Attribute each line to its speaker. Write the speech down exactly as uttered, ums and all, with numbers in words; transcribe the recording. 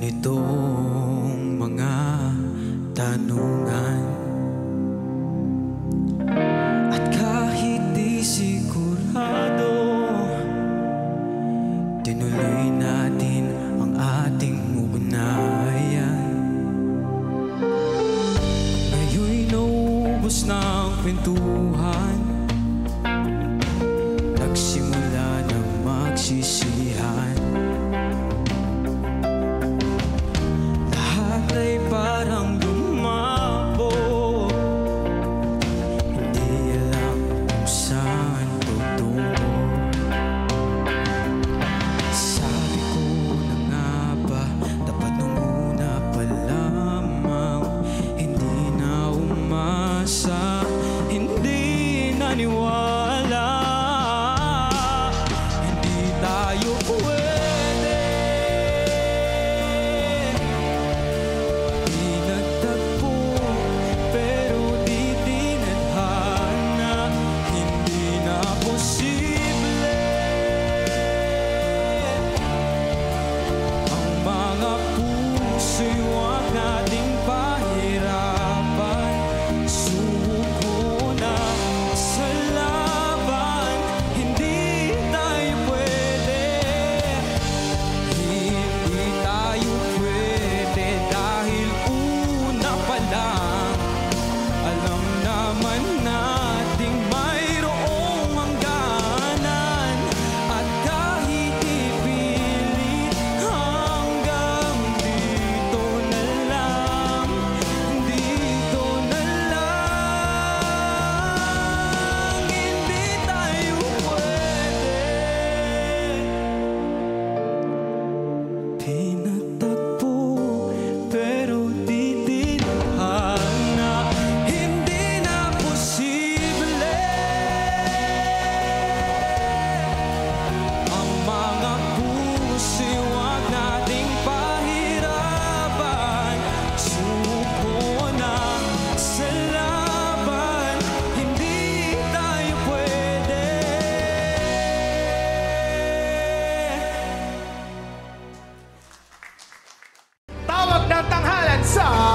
Speaker 1: ganitong mga tanungan. At kahit di sigurado, tinuloy natin ang ating ugnayan. Ngayon'y naubos na ang kwentuhan, nagsimula ng magsisihan. Lahat ay parang lumabo, hindi alam kung saan tutungo. Sabi ko na nga ba, dapat nung una pa lamang, hindi na umasa, hindi naniwala. Hindi tayo pwede, di nagtagpo, pero di tinadhana. Hindi na posible ang mga puso'y huwag nating pahirapan. Suko na sa laban, hindi tayo pwede, hindi tayo pwede. Dahil una pa lang, alam naman nating mayroong hangganan. At kahit ipilit, hanggang dito na lang, dito na lang. Hindi tayo pwede, pinagtagpo, pero di tinadhana. Hindi na posible ang mga puso'y huwag nating pahirapan. Suko na sa laban, hindi tayo pwede.
Speaker 2: Tawag ng tanghalan sa